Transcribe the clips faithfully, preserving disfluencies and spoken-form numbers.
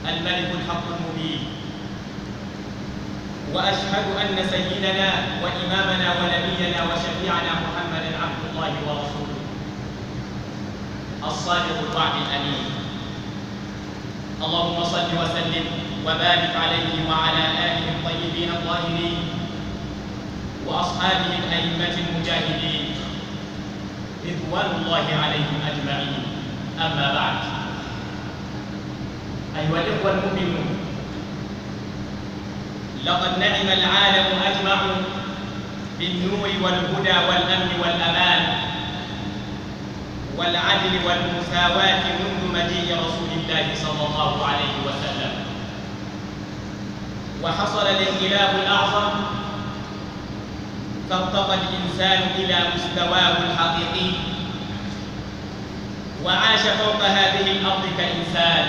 الملك الحق المبين، وأشهد أن سيدنا وإمامنا ونبينا وشفيعنا محمدًا عبد الله ورسوله الصادق الوعد الأمين. اللهم صل وسلم وبارك عليه وعلى آله الطيبين الطاهرين وأصحابه الأئمة المجاهدين رضوان الله عليهم أجمعين. أما بعد، أيها الإخوة المؤمنون، لقد نعم العالم أجمع بالنور والهدى والأمن والأمان والعدل والمساواة منذ مجيء رسول الله صلى الله عليه وسلم، وحصل الانقلاب الأعظم فارتقى الإنسان إلى مستواه الحقيقي وعاش فوق هذه الأرض كإنسان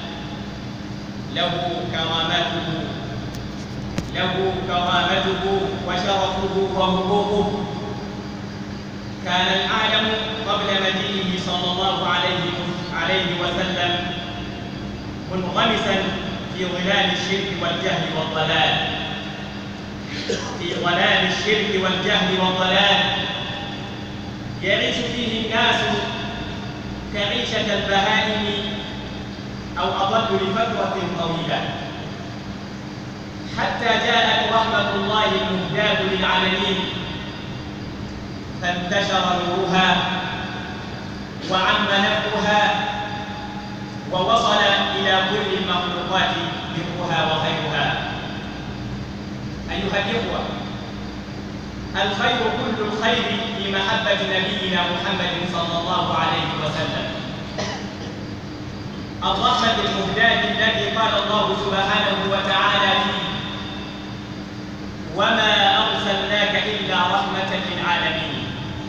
له كرامته له كرامته وشرفه وحقوقه. كان العالم قبل مجيئه صلى الله عليه وسلم منغمسا في ظلال الشرك والجهل والضلال في ظلال الشرك والجهل والضلال يعيش فيه الناس كعيشة البهائم أو أضل لفترة طويلة، حتى جاءت رحمة الله المهداة للعالمين فانتشر نورها وعم نفعها ووصل إلى كل المخلوقات برها وخيرها. أيها الإخوة، الخير كل الخير في محبة نبينا محمد صلى الله عليه وسلم، الرحمة المهداة الذي قال الله سبحانه وتعالى فيه: وما أرسلناك إلا رحمة للعالمين.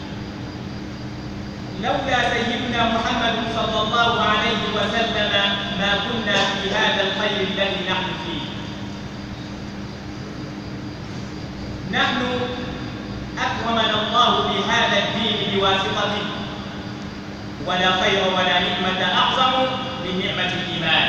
لولا سيدنا محمد صلى الله عليه وسلم ما كنا في هذا الخير الذي نحن فيه. نحن أكرمنا الله بهذا الدين بواسطته، ولا خير ولا نعمة أعظم من نعمة الإيمان.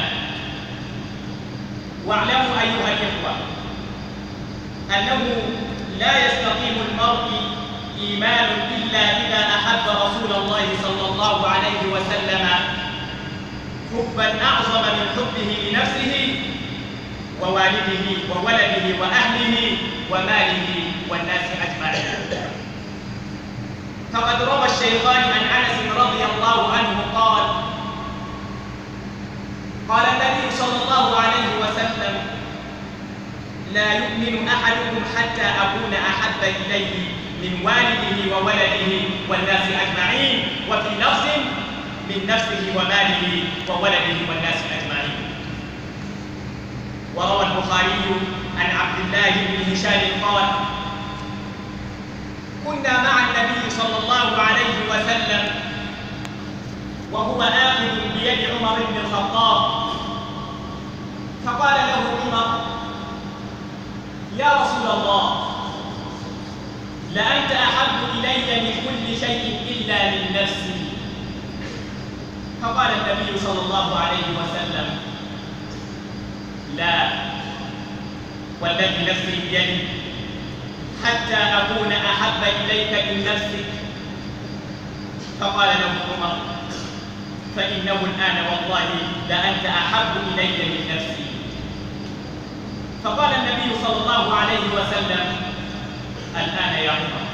واعلموا أيها الإخوة أنه لا يستقيم المرء إيمان إلا إذا أحب رسول الله صلى الله عليه وسلم حبا أعظم من حبه لنفسه ووالده وولده وأهله وماله والناس أجمعين. فقد روى الشيخان عن أنس رضي الله عنه قال: قال النبي صلى الله عليه وسلم: لا يؤمن أحدكم حتى أكون أحب إليه من والده وولده والناس أجمعين، وفي لفظ من نفسه وماله وولده والناس أجمعين. وروى البخاري عن عبد الله بن هشام قال: كنا مع النبي صلى الله عليه وسلم وهو آخذ بيد عمر بن الخطاب، فقال له عمر: يا رسول الله، لأنت أحب إلي من كل شيء إلا من نفسي. فقال النبي صلى الله عليه وسلم: لا، والذي نفسي بيدي حتى أكون أحب إليك من نفسك. فقال له عمر: فإنه الآن والله لأنت أحب إلي من نفسي. فقال النبي صلى الله عليه وسلم: الآن يا عمر.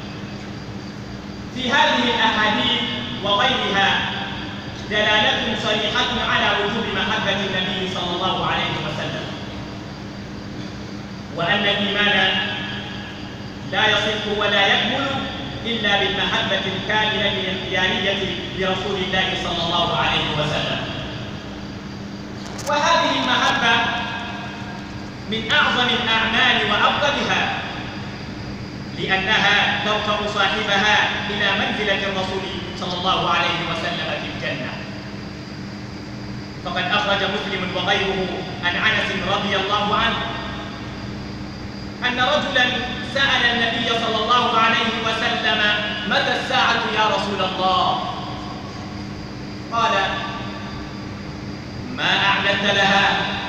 في هذه الأحاديث وغيرها دلالة صريحة على وجوب محبة النبي صلى الله عليه وسلم، وأن الإيمان لا يصح ولا يكمل إلا بالمحبة الكاملة الانقيادية لرسول الله صلى الله عليه وسلم. وهذه المحبة من أعظم الأعمال وأفضلها، لأنها ترفع صاحبها إلى منزلة الرسول صلى الله عليه وسلم في الجنة. فقد أخرج مسلم وغيره عن أنس رضي الله عنه أن رجلا سأل النبي صلى الله عليه وسلم: متى الساعة يا رسول الله؟ قال: ما أعمل أعددت لها